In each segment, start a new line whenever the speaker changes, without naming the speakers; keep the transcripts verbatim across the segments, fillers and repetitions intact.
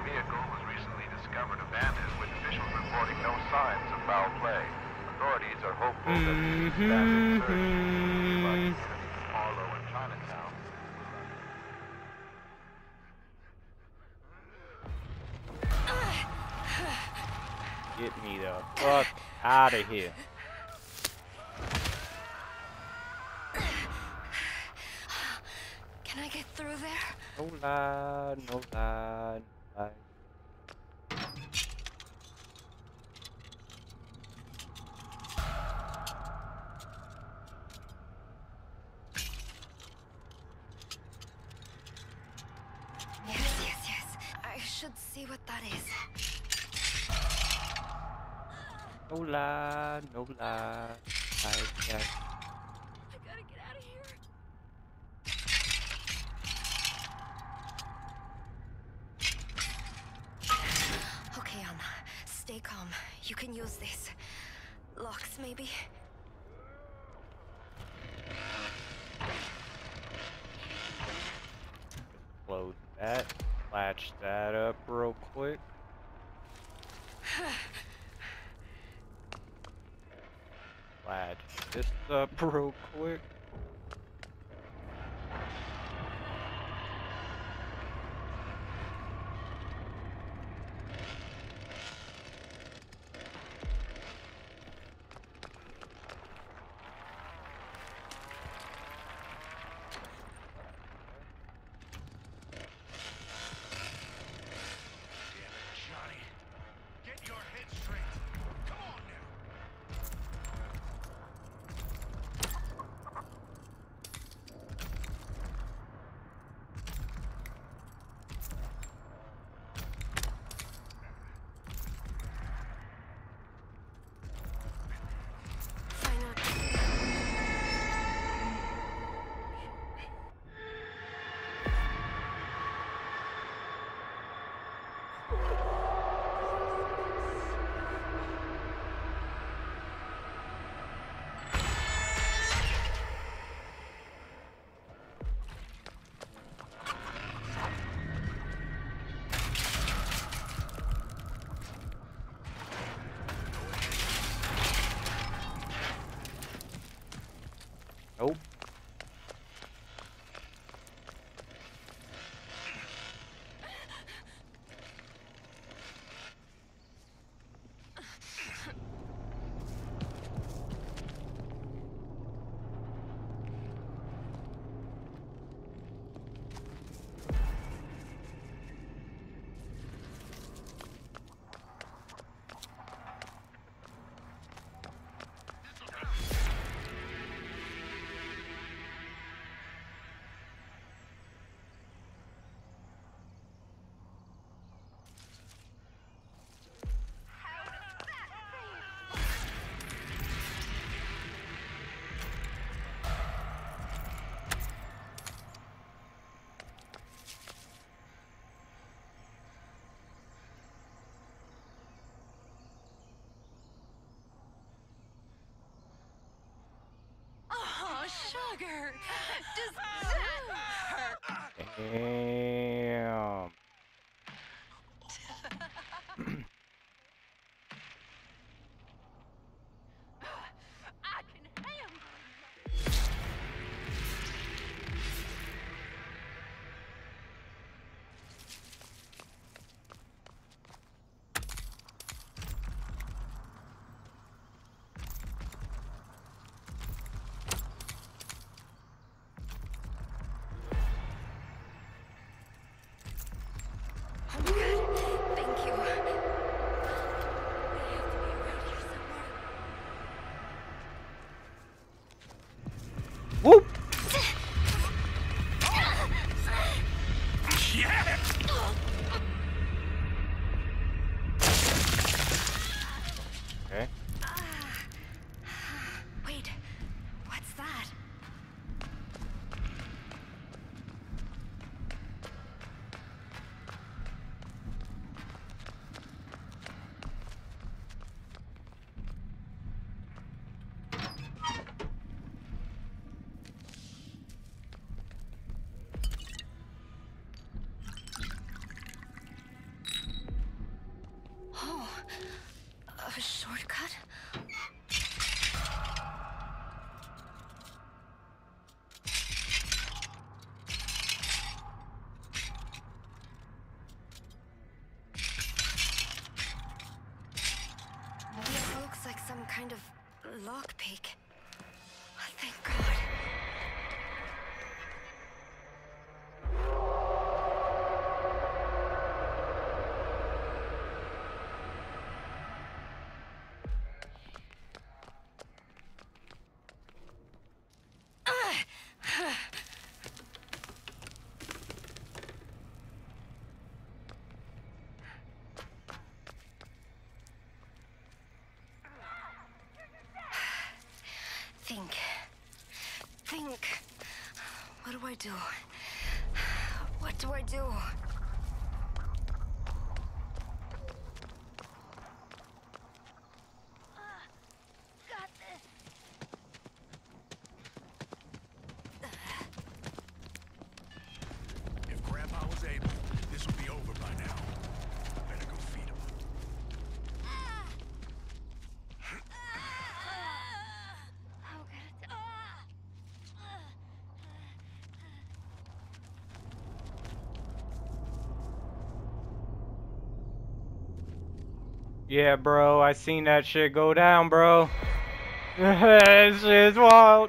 vehicle was recently discovered abandoned, with officials reporting no signs of foul play. Authorities are hopeful that the expanded search in nearby communities of Harlow and Chinatown.
Get me the fuck out of here.
Can I get through there?
No lie, no lie, no lie.
Yes, yes, yes. I should see what that is.
No lie, no lie. I, I,
I gotta get out of here. Okay, Anna. Stay calm. You can use this. Locks, maybe?
close that. Latch that up real quick. Latch this up real quick. Nope.
Oh, sugar! Does that hurt?
Damn.
I can handle I'm good. Thank you. They have to be around here somewhere.
Whoop! Okay.
Wait, what's that? A shortcut? This looks like some kind of lockpick. Thank God. Think. Think. What do I do? What do I do? Got this.
If Grandpa was able, this would be over by now. Better go feed him.
Oh, God.
Yeah, bro, I seen that shit go down, bro. That shit's wild.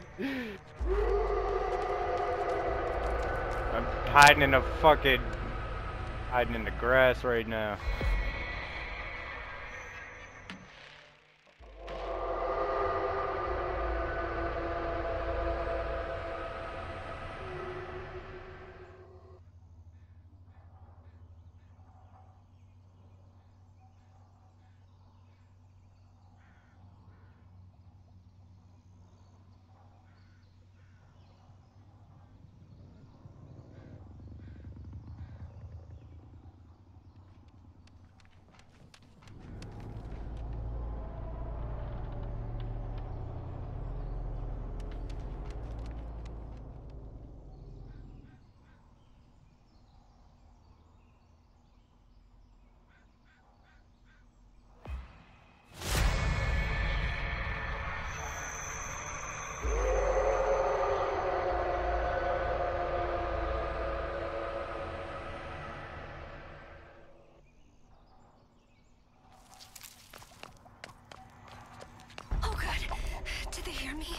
I'm hiding in the fucking... hiding in the grass right now.
Oh, God. Did they hear me?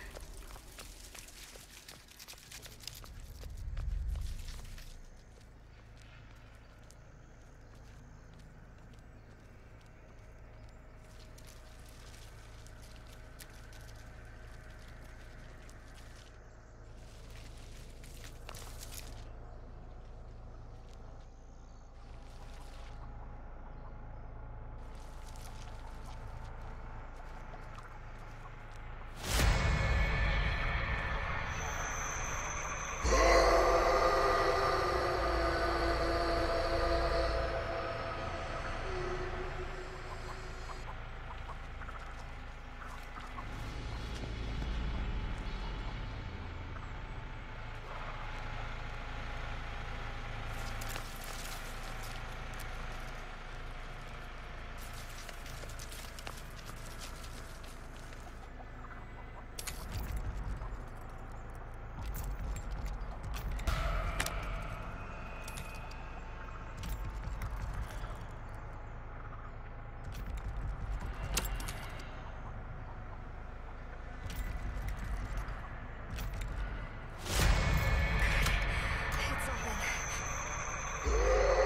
It's open.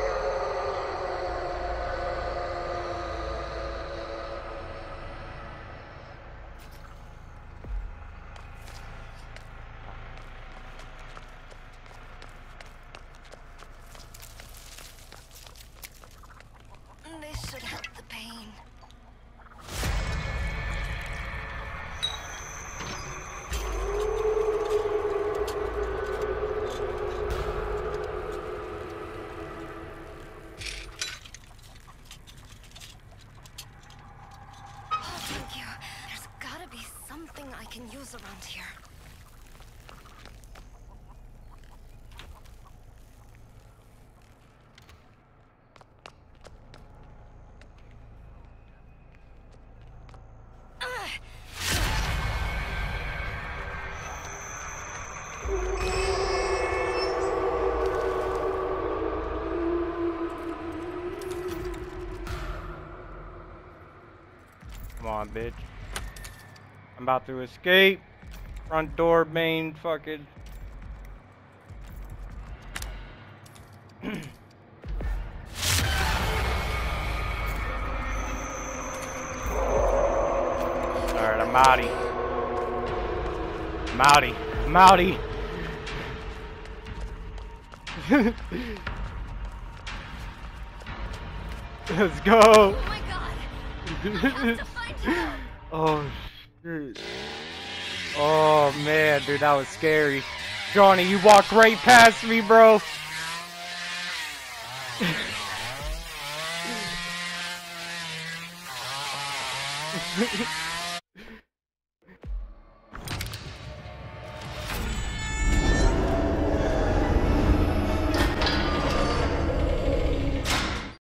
This should help the pain. Oh, thank you. There's gotta be something I can use around here.
Come on, bitch. I'm about to escape. Front door, main fucking. Alright, I'm outie. I'm outie. I'm outie. Let's go.
Oh my god! I have to find help!
Oh shit. Oh man, dude, that was scary. Johnny, you walked right past me, bro.